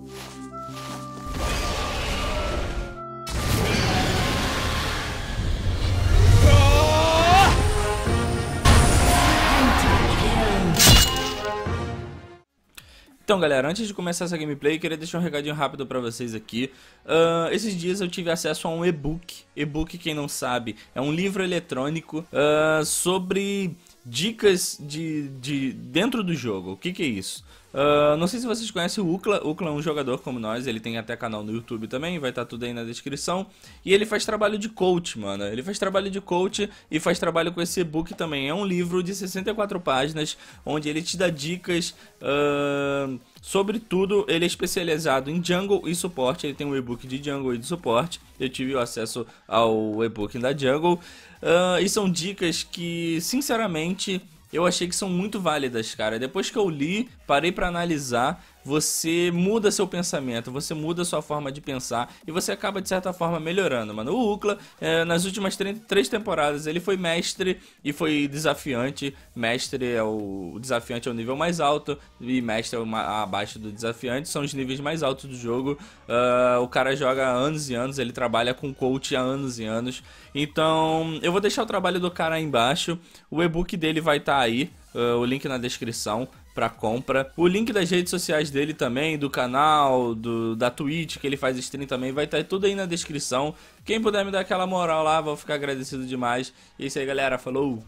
Então galera, antes de começar essa gameplay, queria deixar um recadinho rápido pra vocês aqui. Esses dias eu tive acesso a um e-book. E-book, quem não sabe, é um livro eletrônico sobre dicas de dentro do jogo. O que é isso? Não sei se vocês conhecem o Ucla. O Ucla é um jogador como nós, ele tem até canal no YouTube também, vai estar tudo aí na descrição. E ele faz trabalho de coach, mano. Ele faz trabalho de coach e faz trabalho com esse e-book também. É um livro de 64 páginas, onde ele te dá dicas sobre tudo. Ele é especializado em jungle e suporte. Ele tem um e-book de jungle e de suporte. Eu tive o acesso ao e-book da jungle. E são dicas que, sinceramente, eu achei que são muito válidas, cara. Depois que eu li, parei pra analisar, você muda seu pensamento, você muda sua forma de pensar e você acaba, de certa forma, melhorando, mano. O Ucla, nas últimas 3 temporadas, ele foi mestre e foi desafiante. Mestre é o desafiante, é o nível mais alto, e mestre é abaixo do desafiante, são os níveis mais altos do jogo. O cara joga há anos e anos, ele trabalha com coach há anos e anos. Então, eu vou deixar o trabalho do cara aí embaixo, o e-book dele vai estar aí, o link na descrição pra compra. O link das redes sociais dele também, do canal, da Twitch, que ele faz stream também, vai estar tudo aí na descrição. Quem puder me dar aquela moral lá, vou ficar agradecido demais. E é isso aí, galera, falou!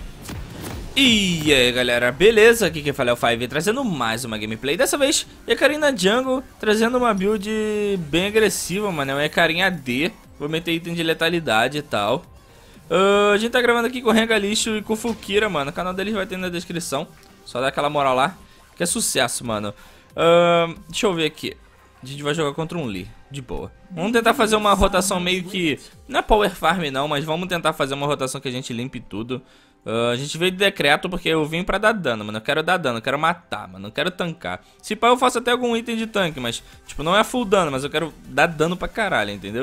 E aí galera, beleza? Aqui quem fala é o Five, trazendo mais uma gameplay. Dessa vez, Hecarim na jungle, trazendo uma build bem agressiva, mano. É um Hecarim AD, vou meter item de letalidade e tal. A gente tá gravando aqui com o Rengalixo e com o Fulkira, mano. O canal deles vai ter na descrição. Só dá aquela moral lá, que é sucesso, mano. Deixa eu ver aqui. A gente vai jogar contra um Lee, de boa. Vamos tentar fazer uma rotação meio que... Não é power farm não, mas vamos tentar fazer uma rotação que a gente limpe tudo. A gente veio de decreto porque eu vim pra dar dano, mano. Eu quero dar dano, eu quero matar, mano. Eu quero tancar. Se pá, eu faço até algum item de tanque, mas, tipo, não é full dano, mas eu quero dar dano pra caralho, entendeu?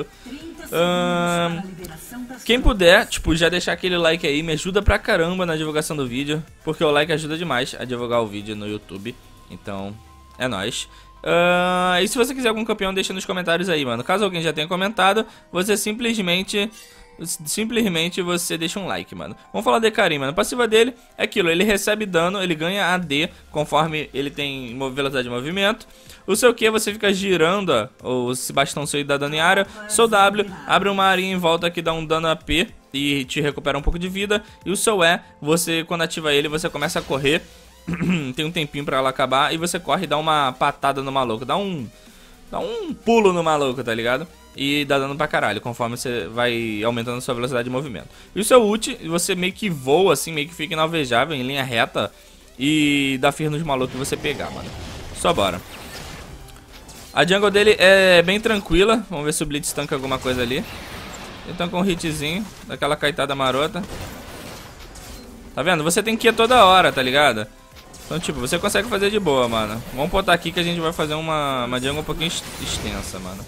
Quem puder, tipo, já deixar aquele like aí, me ajuda pra caramba na divulgação do vídeo, porque o like ajuda demais a divulgar o vídeo no YouTube. Então, é nóis. E se você quiser algum campeão, deixa nos comentários aí, mano. Caso alguém já tenha comentado, você simplesmente você deixa um like, mano. Vamos falar de Hecarim, mano. A passiva dele é aquilo, ele recebe dano, ele ganha AD conforme ele tem velocidade de movimento. O seu Q, você fica girando, ó, esse bastão seu dá dano em área. Seu W, abre uma arinha em volta que dá um dano AP e te recupera um pouco de vida. E o seu E, você, quando ativa ele, você começa a correr. Tem um tempinho pra ela acabar e você corre e dá uma patada no maluco. Dá um pulo no maluco, tá ligado? E dá dano pra caralho, conforme você vai aumentando a sua velocidade de movimento. E o seu ult, você meio que voa assim, meio que fica inalvejável, em linha reta. E dá fear nos malucos que você pegar, mano. Só bora. A jungle dele é bem tranquila. Vamos ver se o Blitz tanca alguma coisa ali. Ele tanca um hitzinho, daquela kaitada marota. Tá vendo? Você tem que ir toda hora, tá ligado? Então, tipo, você consegue fazer de boa, mano. Vamos botar aqui que a gente vai fazer uma jungle um pouquinho extensa, mano.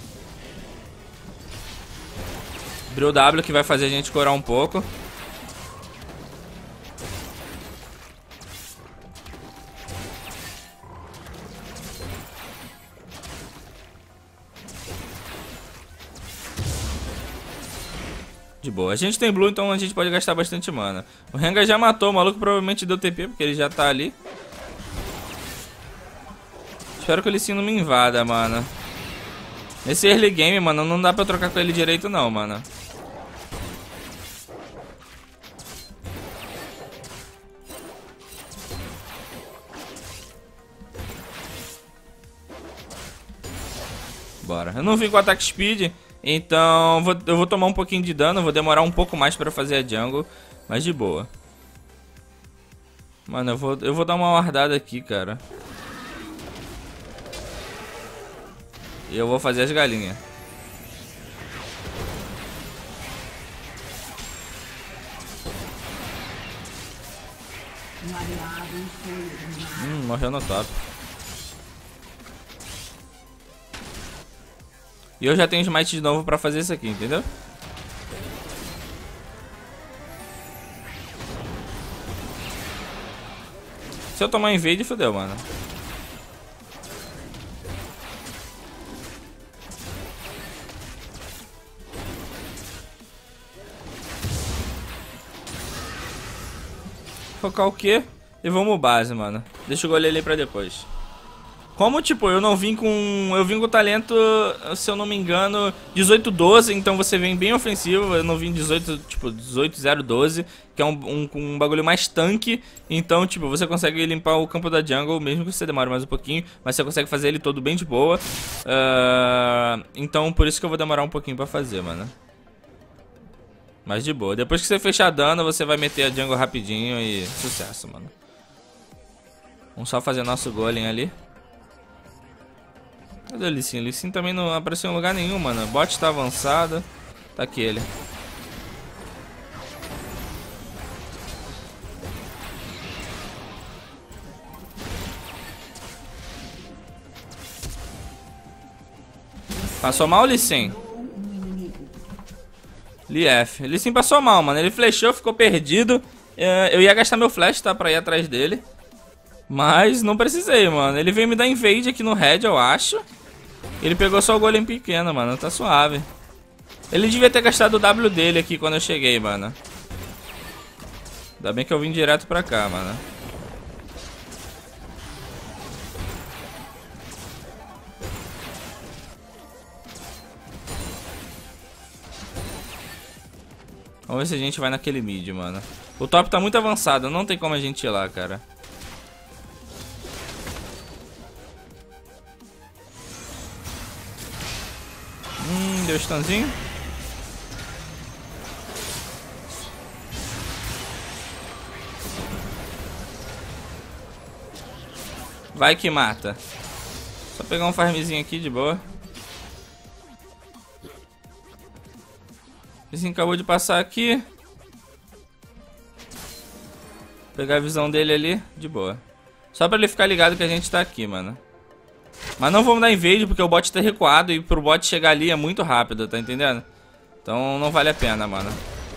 Drill W que vai fazer a gente corar um pouco. De boa. A gente tem blue, então a gente pode gastar bastante mana. O Rengar já matou, o maluco provavelmente deu TP, porque ele já tá ali. Espero que ele sim não me invada, mano. Nesse early game, mano, não dá pra trocar com ele direito não, mano. Bora. Eu não vim com ataque speed, então eu vou tomar um pouquinho de dano, vou demorar um pouco mais pra fazer a jungle, mas de boa. Mano, eu vou dar uma wardada aqui, cara. E eu vou fazer as galinhas. Morreu no top. E eu já tenho smite de novo pra fazer isso aqui, entendeu? Se eu tomar invade, fodeu, mano. Focar o quê? E vamos base, mano. Deixa o golem ali pra depois. Como, tipo, eu não vim com... Eu vim com talento, se eu não me engano, 18-12, então você vem bem ofensivo. Eu não vim 18, tipo, 18-0-12, que é um bagulho mais tanque. Então, tipo, você consegue limpar o campo da jungle, mesmo que você demore mais um pouquinho. Mas você consegue fazer ele todo bem de boa. Então, por isso que eu vou demorar um pouquinho pra fazer, mano. Mas de boa. Depois que você fechar dano, você vai meter a jungle rapidinho e sucesso, mano. Vamos só fazer nosso golem ali. Cadê o Lee Sin? O Lee Sin também não apareceu em lugar nenhum, mano. O bot tá avançado. Tá aqui ele. Passou mal o Lee Sin? Lee F. Lee Sin passou mal, mano. Ele flechou, ficou perdido. Eu ia gastar meu flash, tá? Pra ir atrás dele. Mas não precisei, mano. Ele veio me dar invade aqui no red, eu acho. Ele pegou só o golem pequeno, mano. Tá suave. Ele devia ter gastado o W dele aqui quando eu cheguei, mano. Ainda bem que eu vim direto pra cá, mano. Vamos ver se a gente vai naquele mid, mano. O top tá muito avançado. Não tem como a gente ir lá, cara. Deu stunzinho. Vai que mata. Só pegar um farmzinho aqui de boa. Esse acabou de passar aqui. Pegar a visão dele ali, de boa. Só pra ele ficar ligado que a gente tá aqui, mano. Mas não vamos dar invade porque o bot tá recuado e pro bot chegar ali é muito rápido, tá entendendo? Então não vale a pena, mano.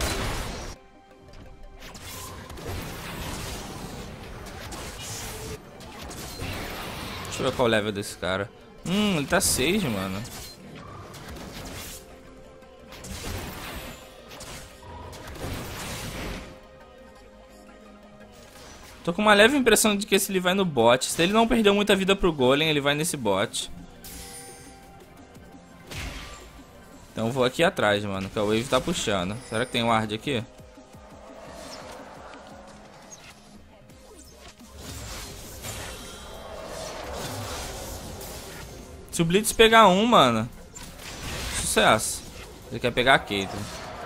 Deixa eu ver qual é o level desse cara. Ele tá 6, mano. Tô com uma leve impressão de que esse ele vai no bot. Se ele não perdeu muita vida pro golem, ele vai nesse bot. Então eu vou aqui atrás, mano, que a wave tá puxando. Será que tem ward aqui? Se o Blitz pegar um, mano, sucesso. Ele quer pegar a Caitlyn.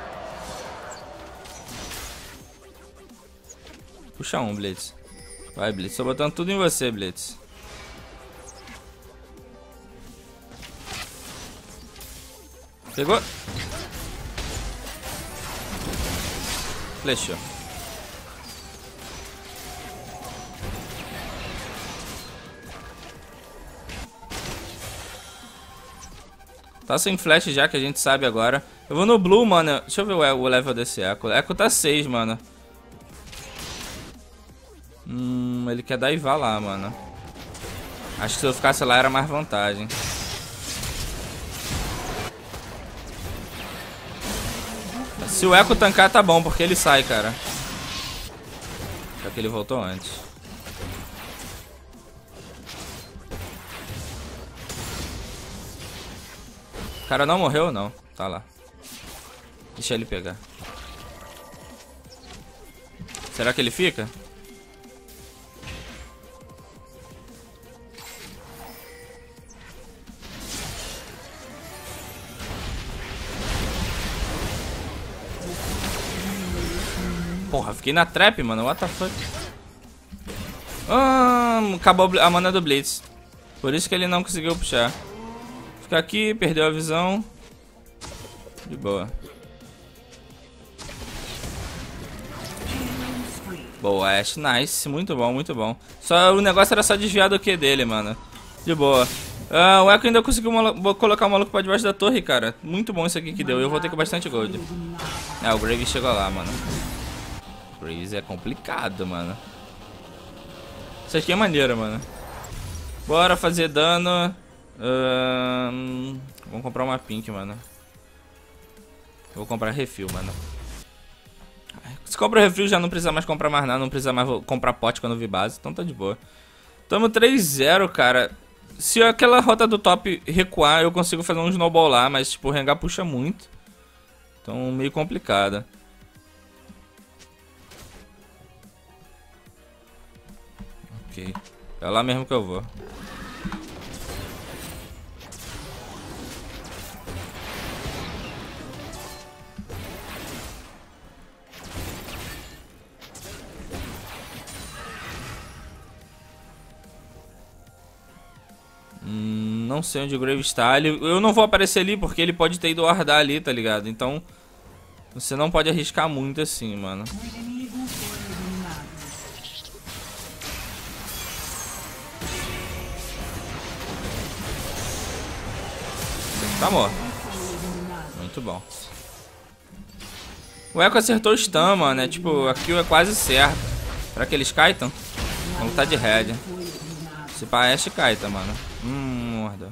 Puxa um, Blitz. Vai, Blitz. Tô botando tudo em você, Blitz. Pegou? Flechou. Tá sem flash já, que a gente sabe agora. Eu vou no blue, mano. Deixa eu ver o level desse Echo. Echo tá 6, mano. Ele quer dar Iva lá, mano. Acho que se eu ficasse lá era mais vantagem. Se o Echo tancar tá bom, porque ele sai, cara. Só que ele voltou antes. O cara não morreu, não. Tá lá. Deixa ele pegar. Será que ele fica? Porra, fiquei na trap, mano. What the fuck? Acabou a mana do Blitz. Por isso que ele não conseguiu puxar. Fica aqui, perdeu a visão. De boa. Boa, Ashe, nice. Muito bom, muito bom. Só, o negócio era só desviar do Q dele, mano. De boa. O Echo ainda conseguiu colocar o maluco pra debaixo da torre, cara. Muito bom isso aqui que deu. Eu voltei com bastante gold. O Graves chegou lá, mano. Graves é complicado, mano. Isso aqui é maneiro, mano. Bora fazer dano. Vamos comprar uma pink, mano. Eu vou comprar refil, mano. Se compra o refri, já não precisa mais comprar mais nada. Não precisa mais comprar pote quando vir base. Então tá de boa. Tamo 3-0, cara. Se aquela rota do top recuar, eu consigo fazer um snowball lá. Mas tipo, o Rengar puxa muito. Então meio complicado. Ok. É lá mesmo que eu vou. Não sei onde o Grave está. Eu não vou aparecer ali porque ele pode ter ido guardar ali, tá ligado? Então você não pode arriscar muito assim, mano. Tá morto. Muito bom. O Echo acertou o stun, mano. É tipo, a kill é quase certa. Será que eles kaitam? Vamos tá de red. Se pá, Ashe kaita, mano. Mordeu.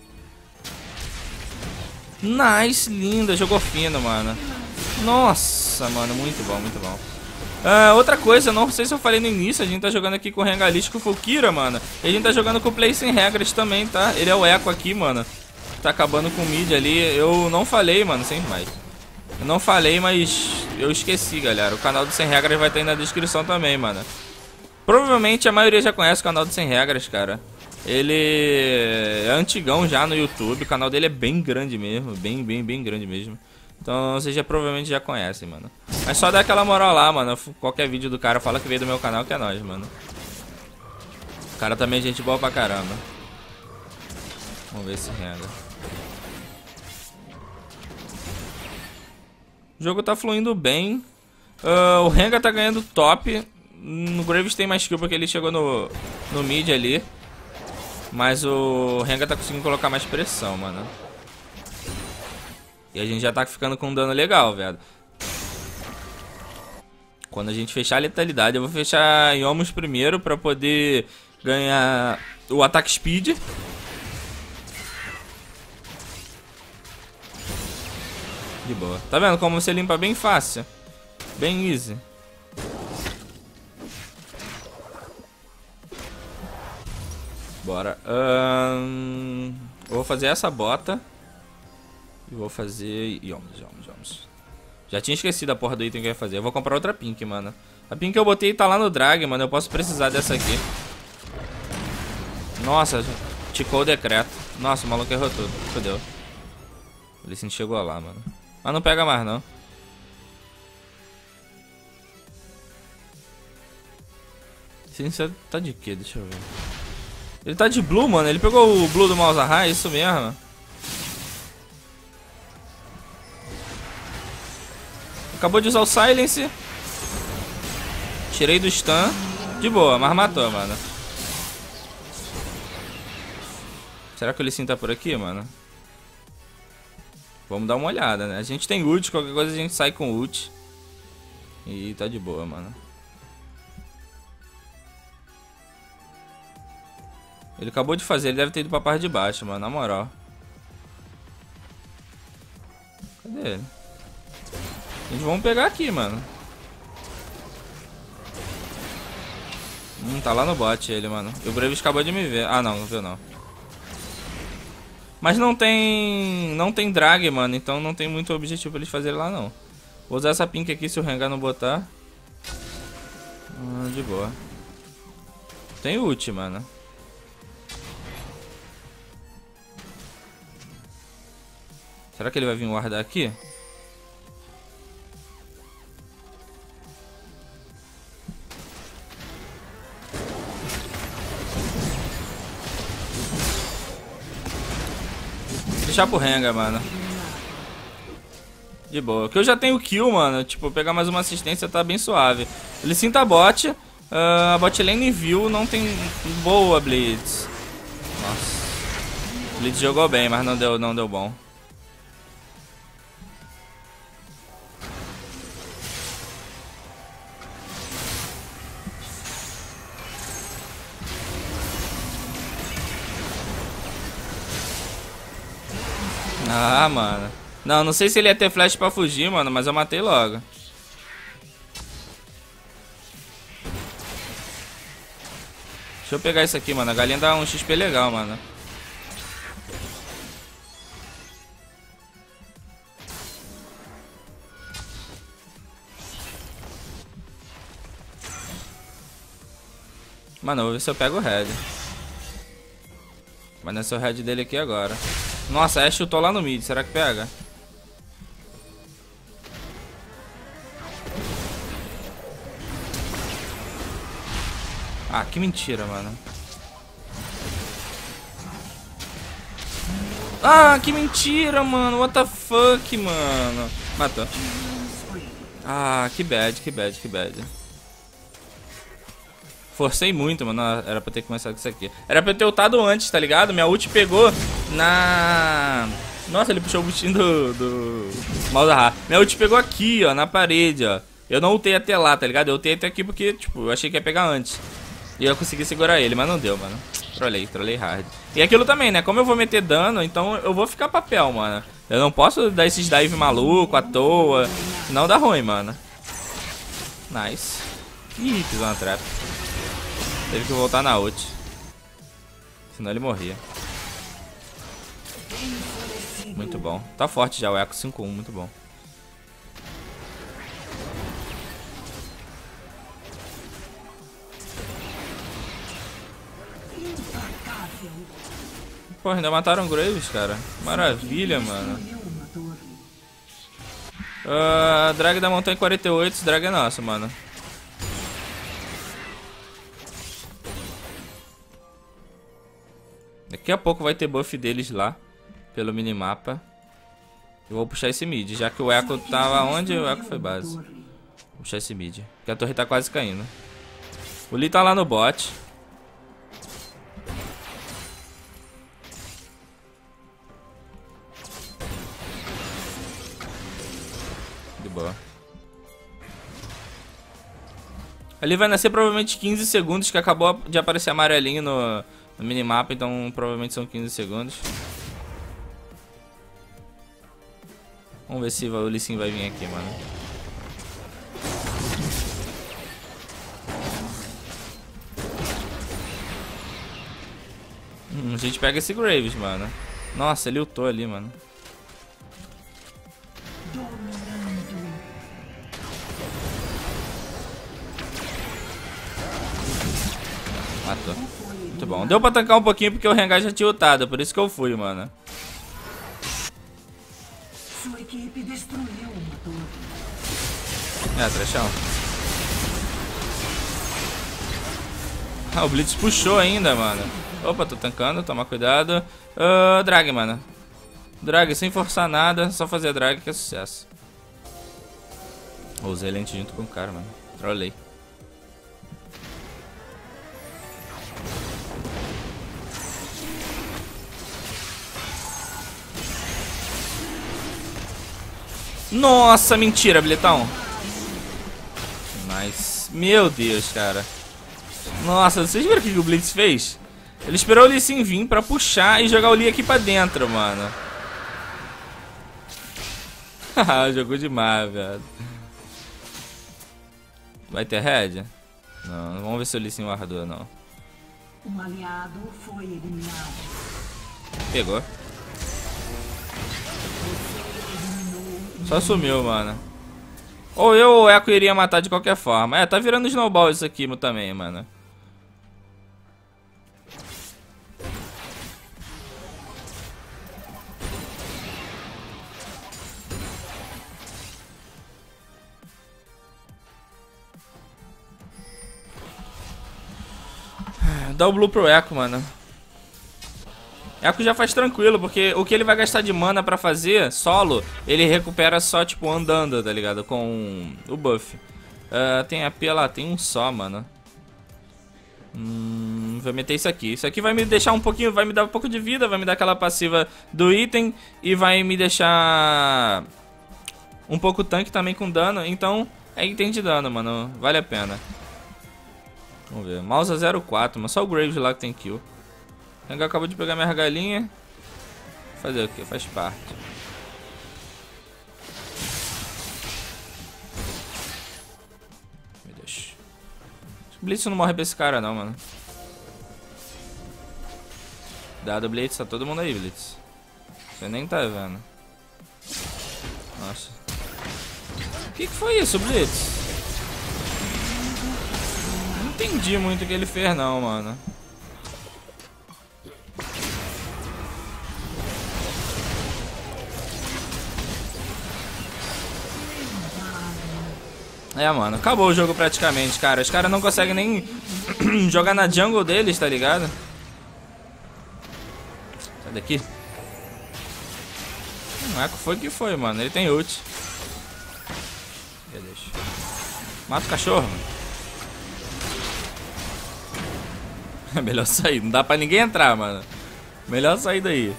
Nice, linda. Jogou fino, mano. Nossa, mano. Muito bom, muito bom. Outra coisa, não sei se eu falei no início, a gente tá jogando aqui com o Rengalist com o Fulkira, mano. E a gente tá jogando com o Play Sem Regras também, tá? Ele é o Echo aqui, mano. Tá acabando com o mid ali. Eu não falei, mano, sem mais. Eu não falei, mas eu esqueci, galera. O canal do Sem Regras vai estar aí na descrição também, mano. Provavelmente a maioria já conhece o canal do Sem Regras, cara. Ele é antigão já no YouTube. O canal dele é bem grande mesmo. Bem grande mesmo. Então vocês já provavelmente já conhecem, mano. Mas só dá aquela moral lá, mano. Qualquer vídeo do cara fala que veio do meu canal, que é nóis, mano. O cara também é gente boa pra caramba. Vamos ver se renda. O jogo tá fluindo bem. O Rengar tá ganhando top. No Graves tem mais kill porque ele chegou no mid ali. Mas o Rengar tá conseguindo colocar mais pressão, mano. E a gente já tá ficando com um dano legal, velho. Quando a gente fechar a letalidade, eu vou fechar Yomus primeiro pra poder ganhar o ataque speed. De boa. Tá vendo como você limpa bem fácil? Bem easy. Bora. Vou fazer essa bota. E vou fazer... Yomus. Já tinha esquecido a porra do item que eu ia fazer. Eu vou comprar outra pink, mano. A pink que eu botei tá lá no drag, mano. Eu posso precisar dessa aqui. Nossa, ticou o decreto. Nossa, o maluco errou tudo. Fodeu. Ele se chegou lá, mano. Mas não pega mais, não. Sim, você tá de quê? Deixa eu ver. Ele tá de blue, mano. Ele pegou o blue do Malzahar, é isso mesmo. Acabou de usar o Silence. Tirei do stun. De boa, mas matou, mano. Será que o Lee Sin tá por aqui, mano? Vamos dar uma olhada, né? A gente tem ult, qualquer coisa a gente sai com ult. E tá de boa, mano. Ele acabou de fazer, ele deve ter ido pra parte de baixo, mano, na moral. Cadê ele? A gente vamos pegar aqui, mano. Tá lá no bot ele, mano. E o Graves acabou de me ver. Ah, não viu não. Mas não tem drag, mano. Então não tem muito objetivo pra eles fazerem lá, não. Vou usar essa pink aqui se o Rengar não botar. De boa. Tem ult, mano. Será que ele vai vir guardar aqui? Deixar pro Rengar, mano. De boa. Que eu já tenho kill, mano. Tipo, pegar mais uma assistência tá bem suave. Ele sinta bot. A bot lane viu. Não tem boa Blitz. Nossa. Blitz jogou bem, mas não deu bom. Ah, mano. Não sei se ele ia ter flash pra fugir, mano, mas eu matei logo. Deixa eu pegar isso aqui, mano. A galinha dá um XP legal, mano. Mano, eu vou ver se eu pego o red. Mas não é só o red dele aqui agora. Nossa, Ashe chutou lá no mid. Será que pega? Ah, que mentira, mano. Ah, que mentira, mano. What the fuck, mano. Matou. Ah, que bad, que bad, que bad. Forcei muito, mano. Era pra ter começado com isso aqui. Era pra eu ter ultado antes, tá ligado? Minha ult pegou na... Nossa, ele puxou o bichinho do Malzahar. Minha ult pegou aqui, ó, na parede, ó. Eu não ultei até lá, tá ligado? Eu ultei até aqui porque, tipo, eu achei que ia pegar antes. E eu consegui segurar ele, mas não deu, mano. Trolei hard. E aquilo também, né? Como eu vou meter dano, então eu vou ficar papel, mano. Eu não posso dar esses dive maluco à toa. Senão dá ruim, mano. Nice. Ih, pisou na trap. Teve que voltar na ult. Senão ele morria. Muito bom. Tá forte já o Echo 5-1, muito bom. Pô, ainda mataram o Graves, cara. Maravilha, mano. Drag da montanha 48, esse drag é nosso, mano. Daqui a pouco vai ter buff deles lá, pelo minimapa. Eu vou puxar esse mid, já que o Echo tava onde? O Echo foi base. Vou puxar esse mid, porque a torre tá quase caindo. O Lee tá lá no bot. De boa. Ali vai nascer provavelmente 15 segundos, que acabou de aparecer amarelinho no minimapa, então provavelmente são 15 segundos. Vamos ver se o Lee Sin vai vir aqui, mano. A gente pega esse Graves, mano. Nossa, ele ultou ali, mano. Matou. Muito bom. Deu pra tancar um pouquinho porque o Rengar já tinha ultado, por isso que eu fui, mano. Sua equipe destruiu uma torre. Trechão. Ah, o Blitz puxou ainda, mano. Opa, tô tancando, toma cuidado. Drag, mano. Drag sem forçar nada, só fazer drag que é sucesso. Usei lente junto com o cara, mano. Trolei. Nossa, mentira, bilhetão. Nice. Meu Deus, cara. Nossa, vocês viram o que o Blitz fez? Ele esperou o Lee Sin vir pra puxar e jogar o Lee aqui pra dentro, mano. Jogou demais, velho. Vai ter head? Não, vamos ver se o Lee Sin guardou, não. Um aliado foi eliminado. Pegou. Só sumiu, mano. Ou eu ou o Echo iria matar de qualquer forma. Tá virando snowball isso aqui também, mano. Dá o blue pro Echo, mano. Echo já faz tranquilo, porque o que ele vai gastar de mana pra fazer solo, ele recupera só, tipo, andando, tá ligado? Com o buff. Tem AP lá, tem um só, mano. Vou meter isso aqui. Isso aqui vai me deixar um pouquinho, vai me dar um pouco de vida, vai me dar aquela passiva do item e vai me deixar um pouco tanque também com dano. Então, é item de dano, mano. Vale a pena. Vamos ver. Mouse 04, mas só o Graves lá que tem kill. O Rengar acabou de pegar minha galinha. Fazer o que? Faz parte. Meu Deus. O Blitz não morre pra esse cara não, mano. Cuidado, Blitz. Tá todo mundo aí, Blitz. Você nem tá vendo. Nossa. O que foi isso, Blitz? Não entendi muito o que ele fez não, mano. É, mano, acabou o jogo praticamente, cara. Os caras não conseguem nem jogar na jungle deles, tá ligado? Sai daqui. O Echo foi que foi, mano. Ele tem ult. Beleza. Mata o cachorro, mano. É melhor sair. Não dá pra ninguém entrar, mano. Melhor sair daí.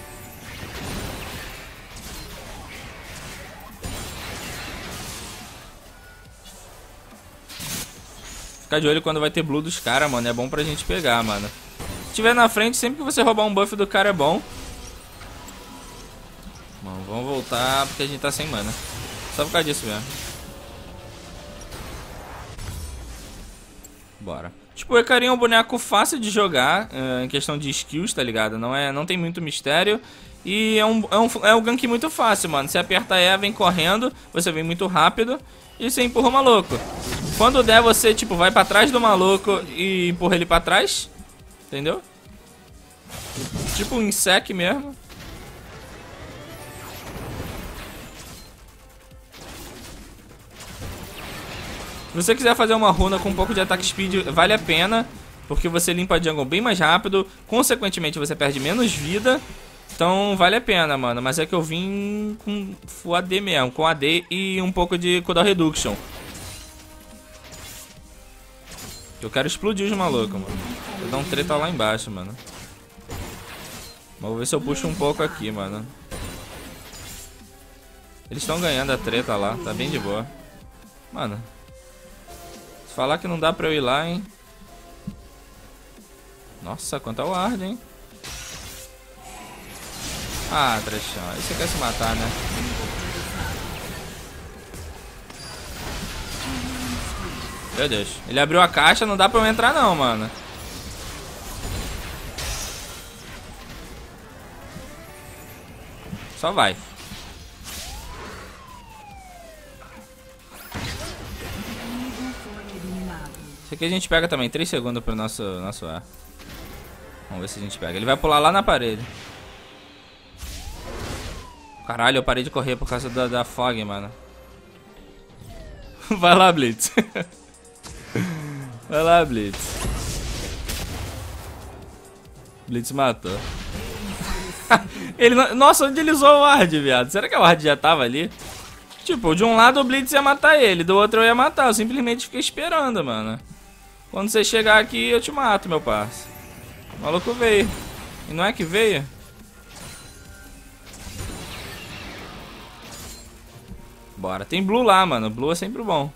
Ficar de olho quando vai ter blue dos caras, mano. É bom pra gente pegar, mano. Se tiver na frente, sempre que você roubar um buff do cara é bom. Mano, vamos voltar porque a gente tá sem mana. Só por causa disso mesmo. Bora. Tipo, o Hecarim é um boneco fácil de jogar, em questão de skills, tá ligado? Não tem muito mistério. E é um gank muito fácil, mano. Você aperta E, vem correndo, você vem muito rápido e você empurra o maluco. Quando der, você, tipo, vai pra trás do maluco e empurra ele pra trás. Entendeu? Tipo um insect mesmo. Se você quiser fazer uma runa com um pouco de attack speed, vale a pena. Porque você limpa a jungle bem mais rápido. Consequentemente, você perde menos vida. Então, vale a pena, mano. Mas é que eu vim com Full AD mesmo. Com AD e um pouco de cooldown reduction. Eu quero explodir os malucos, mano. Vou dar um treta lá embaixo, mano. Mas vou ver se eu puxo um pouco aqui, mano. Eles estão ganhando a treta lá. Tá bem de boa. Mano. Se falar que não dá pra eu ir lá, hein. Nossa, quanto é o ward, hein. Ah, trechão. Aí você quer se matar, né? Meu Deus. Ele abriu a caixa, não dá pra eu entrar não, mano. Só vai. Isso aqui a gente pega também. 3 segundos pro nosso ar. Vamos ver se a gente pega. Ele vai pular lá na parede. Caralho, eu parei de correr por causa da fog, mano. Vai lá, Blitz. Vai lá, Blitz. Blitz matou. Ele não... Nossa, onde ele usou o ward, viado? Será que o ward já tava ali? Tipo, de um lado o Blitz ia matar ele, do outro eu ia matar. Eu simplesmente fiquei esperando, mano. Quando você chegar aqui, eu te mato, meu parça. O maluco veio. E não é que veio? Bora. Tem blue lá, mano. Blue é sempre bom.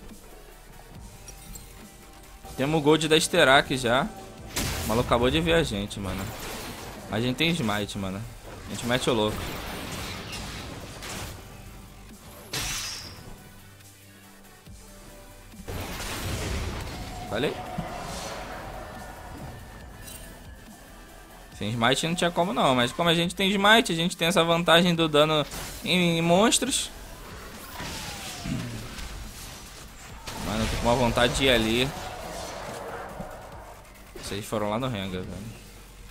Temos o gold da Sterak já. O maluco acabou de ver a gente, mano. A gente tem smite, mano. A gente mete o louco. Falei? Sem smite não tinha como não. Mas como a gente tem smite, a gente tem essa vantagem do dano em monstros. Mano, eu tô com uma vontade de ir ali. Vocês foram lá no Rengar, velho.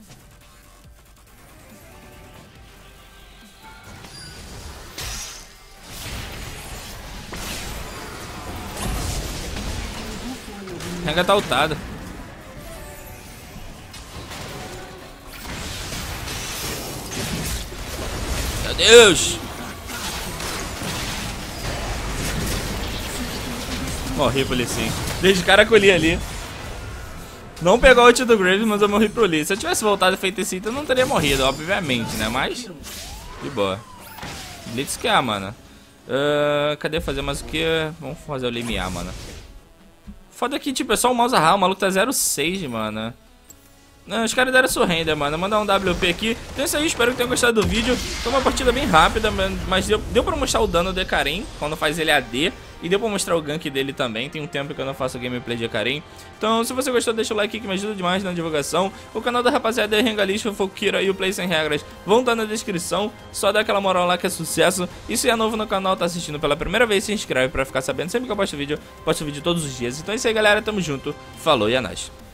Rengar tá ultado. Meu Deus! Morri pro Lee Sin. Desde cara que eu li ali. Não pegou o ult do Graves, mas eu morri pro Lee. Se eu tivesse voltado e feito esse item, eu não teria morrido, obviamente, né? Mas, de boa. Blitz que é, mano. Cadê fazer mais o que? Vamos fazer o limiar, mano. Foda que, tipo, é só o mouse arrar. O maluco tá 0,6, mano. Não, os caras deram surrender, mano. Vou mandar um WP aqui. Então é isso aí, espero que tenham gostado do vídeo. Foi uma partida bem rápida, mas deu pra mostrar o dano do Hecarim quando faz ele AD. E deu pra mostrar o gank dele também. Tem um tempo que eu não faço gameplay de Hecarim. Então se você gostou, deixa o like que me ajuda demais na divulgação. O canal da rapaziada é Rengalista, Fokira e o Play Sem Regras vão estar na descrição. Só dá aquela moral lá que é sucesso. E se é novo no canal, tá assistindo pela primeira vez, se inscreve pra ficar sabendo sempre que eu posto vídeo. Posto vídeo todos os dias. Então é isso aí, galera, tamo junto. Falou e é nóis.